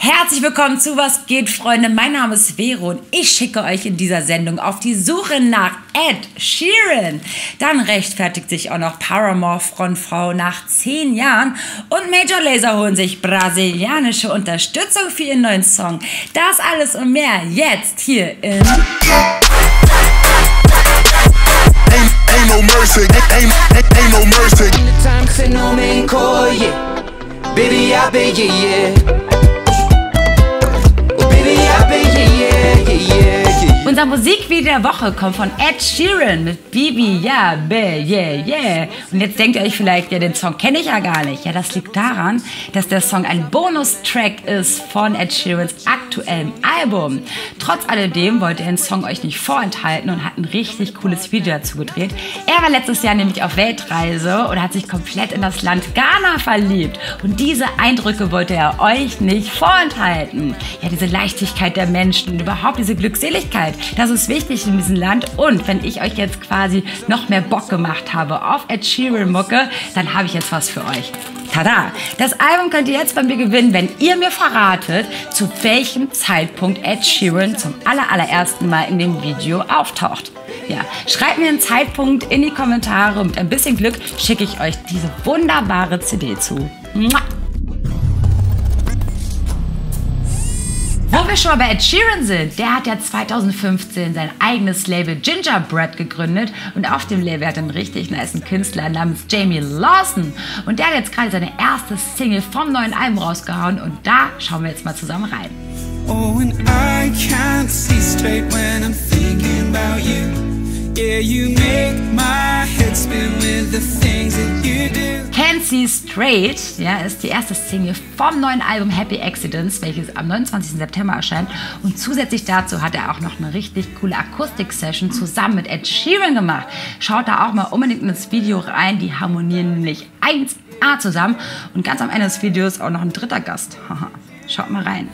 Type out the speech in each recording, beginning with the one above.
Herzlich willkommen zu Was geht, Freunde? Mein Name ist Vero und ich schicke euch in dieser Sendung auf die Suche nach Ed Sheeran. Dann rechtfertigt sich auch noch Paramore Frontfrau nach 10 Jahren und Major Lazer holen sich brasilianische Unterstützung für ihren neuen Song. Das alles und mehr jetzt hier in... Ain't no mercy, ain't no mercy. The time say no man call yeah. Baby I be yeah. Oh baby I be yeah. Unser Musikvideo der Woche kommt von Ed Sheeran mit Bibi, ja, be, yeah. Und jetzt denkt ihr euch vielleicht, ja, den Song kenne ich ja gar nicht. Ja, das liegt daran, dass der Song ein Bonustrack ist von Ed Sheerans aktuellem Album. Trotz alledem wollte er den Song euch nicht vorenthalten und hat ein richtig cooles Video dazu gedreht. Er war letztes Jahr nämlich auf Weltreise und hat sich komplett in das Land Ghana verliebt. Und diese Eindrücke wollte er euch nicht vorenthalten. Ja, diese Leichtigkeit der Menschen und überhaupt diese Glückseligkeit. Das ist wichtig in diesem Land und wenn ich euch jetzt quasi noch mehr Bock gemacht habe auf Ed Sheeran Mucke, dann habe ich jetzt was für euch. Tada! Das Album könnt ihr jetzt bei mir gewinnen, wenn ihr mir verratet, zu welchem Zeitpunkt Ed Sheeran zum allerersten Mal in dem Video auftaucht. Ja, schreibt mir einen Zeitpunkt in die Kommentare und mit ein bisschen Glück schicke ich euch diese wunderbare CD zu. Mua. Wo wir schon mal bei Ed Sheeran sind, der hat ja 2015 sein eigenes Label Gingerbread gegründet und auf dem Label hat er einen richtig nicen Künstler namens Jamie Lawson und der hat jetzt gerade seine erste Single vom neuen Album rausgehauen und da schauen wir jetzt mal zusammen rein. Oh, and I can't see straight when I'm thinking about you. Yeah, you make my head spin with the things that you do. Can't See Straight, ja, ist die erste Single vom neuen Album Happy Accidents, welches am 29. September erscheint. Und zusätzlich dazu hat er auch noch eine richtig coole Akustik-Session zusammen mit Ed Sheeran gemacht. Schaut da auch mal unbedingt ins Video rein, die harmonieren nämlich 1A zusammen. Und ganz am Ende des Videos auch noch ein dritter Gast. Schaut mal rein.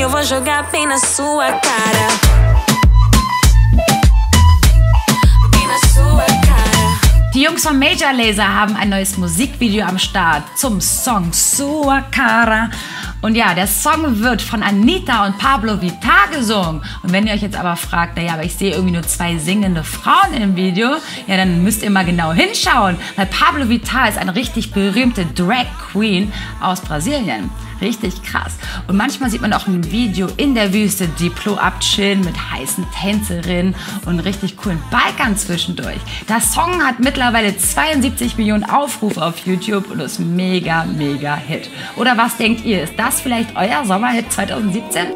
Die Jungs von Major Lazer haben ein neues Musikvideo am Start zum Song Sua Cara. Und ja, der Song wird von Anitta und Pablo Vittar gesungen. Und wenn ihr euch jetzt aber fragt, naja, aber ich sehe irgendwie nur 2 singende Frauen im Video, ja, dann müsst ihr mal genau hinschauen. Weil Pablo Vittar ist eine richtig berühmte Drag Queen aus Brasilien. Richtig krass. Und manchmal sieht man auch im Video in der Wüste Diplo abchillen mit heißen Tänzerinnen und richtig coolen Bikern zwischendurch. Der Song hat mittlerweile 72 Millionen Aufrufe auf YouTube und ist mega Hit. Oder was denkt ihr? Ist das vielleicht euer Sommerhit 2017?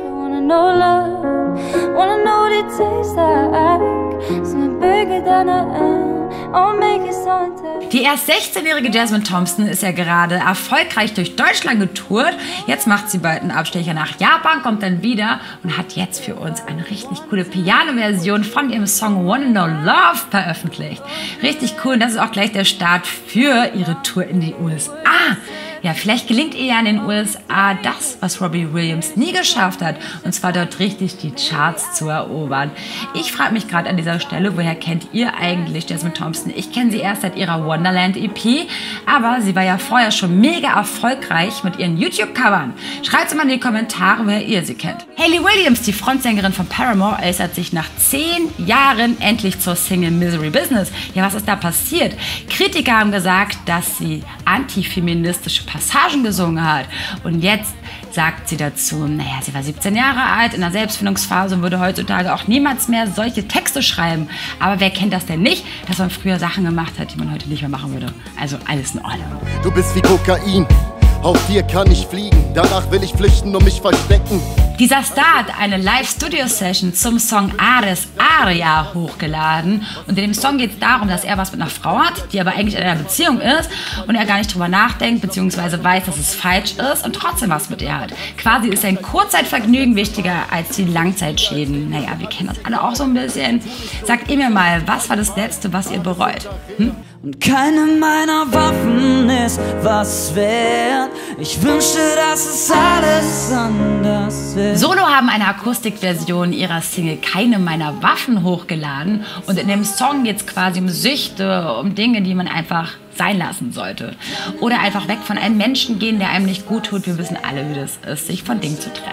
Die erst 16-jährige Jasmine Thompson ist ja gerade erfolgreich durch Deutschland getourt. Jetzt macht sie bald einen Abstecher nach Japan, kommt dann wieder und hat jetzt für uns eine richtig coole Piano-Version von ihrem Song Wanna Know Love veröffentlicht. Richtig cool, und das ist auch gleich der Start für ihre Tour in die USA. Ja, vielleicht gelingt ihr ja in den USA das, was Robbie Williams nie geschafft hat, und zwar dort richtig die Charts zu erobern. Ich frage mich gerade an dieser Stelle, woher kennt ihr eigentlich Jasmine Thompson? Ich kenne sie erst seit ihrer Wonderland EP, aber sie war ja vorher schon mega erfolgreich mit ihren YouTube-Covern. Schreibt es mal in die Kommentare, woher ihr sie kennt. Hayley Williams, die Frontsängerin von Paramore, äußert sich nach 10 Jahren endlich zur Single Misery Business. Ja, was ist da passiert? Kritiker haben gesagt, dass sie antifeministische Passagen gesungen hat. Und jetzt sagt sie dazu, naja, sie war 17 Jahre alt, in der Selbstfindungsphase und würde heutzutage auch niemals mehr solche Texte schreiben. Aber wer kennt das denn nicht, dass man früher Sachen gemacht hat, die man heute nicht mehr machen würde? Also alles in Ordnung. Du bist wie Kokain, auf dir kann ich fliegen, danach will ich flüchten und mich verstecken. Dieser Star hat eine Live-Studio-Session zum Song Ares Aria hochgeladen. Und in dem Song geht es darum, dass er was mit einer Frau hat, die aber eigentlich in einer Beziehung ist und er gar nicht drüber nachdenkt, beziehungsweise weiß, dass es falsch ist und trotzdem was mit ihr hat. Quasi ist ein Kurzzeitvergnügen wichtiger als die Langzeitschäden. Naja, wir kennen das alle auch so ein bisschen. Sagt ihr mir mal, was war das Letzte, was ihr bereut? Und keine meiner Waffen ist was wert. Ich wünschte, dass es alles anders wäre. Solo haben eine Akustikversion ihrer Single Keine meiner Waffen hochgeladen. Und in dem Song geht es quasi um Süchte, um Dinge, die man einfach sein lassen sollte. Oder einfach weg von einem Menschen gehen, der einem nicht gut tut. Wir wissen alle, wie das ist, sich von Dingen zu trennen.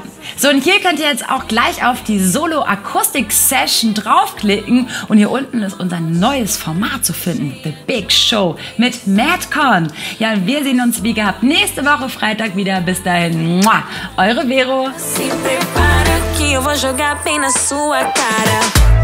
So, und hier könnt ihr jetzt auch gleich auf die Solo-Akustik-Session draufklicken. Und hier unten ist unser neues Format zu finden. The Big Show mit Madcon. Ja, wir sehen uns wie gehabt nächste Woche Freitag wieder. Bis dahin, eure Vero. Se prepara que eu vou jogar bem na sua cara.